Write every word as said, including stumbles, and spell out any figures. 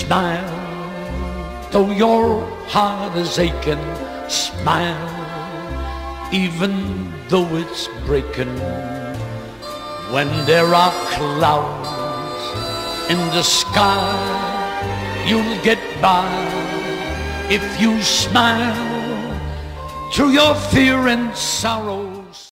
smile, though your heart is aching. Smile, even though it's breaking. When there are clouds in the sky, you'll get by if you smile through your fear and sorrow.